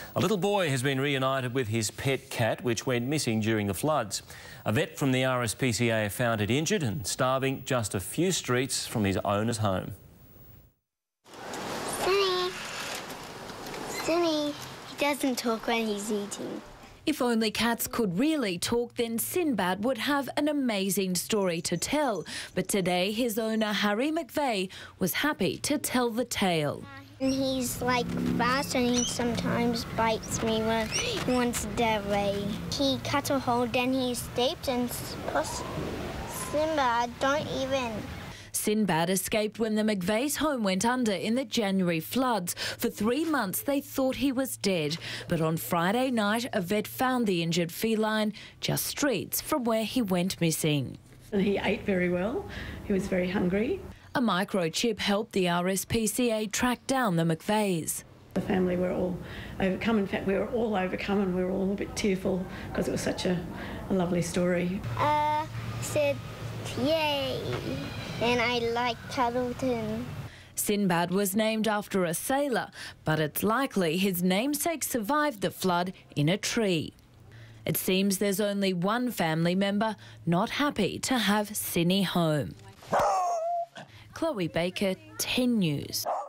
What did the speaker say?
A little boy has been reunited with his pet cat, which went missing during the floods. A vet from the RSPCA found it injured and starving just a few streets from his owner's home. Sunny, he doesn't talk when he's eating. If only cats could really talk, then Sinbad would have an amazing story to tell. But today, his owner, Harry McVeigh, was happy to tell the tale. And he's like fast and he sometimes bites me when he wants to get away. He cuts a hole, then he escapes and plus Sinbad don't even. Sinbad escaped when the McVeigh's home went under in the January floods. For 3 months, they thought he was dead. But on Friday night, a vet found the injured feline just streets from where he went missing. And he ate very well. He was very hungry. A microchip helped the RSPCA track down the McVeighs. The family were all overcome. In fact, we were all overcome and we were all a bit tearful because it was such a lovely story. Said, yay, and I like Paddleton. Sinbad was named after a sailor, but it's likely his namesake survived the flood in a tree. It seems there's only one family member not happy to have Sinny home. Chloe Baker, 10 News.